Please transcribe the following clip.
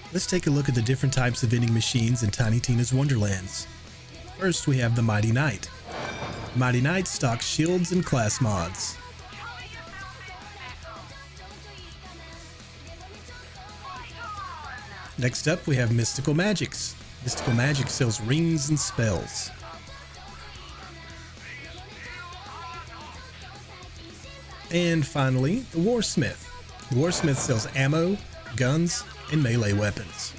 Let's take a look at the different types of vending machines in Tiny Tina's Wonderlands. First, we have the Mighty Knight. Mighty Knight stocks shields and class mods. Next up, we have Mystical Magics. Mystical Magic sells rings and spells. And finally, the Warsmith. The Warsmith sells ammo, guns, and melee weapons.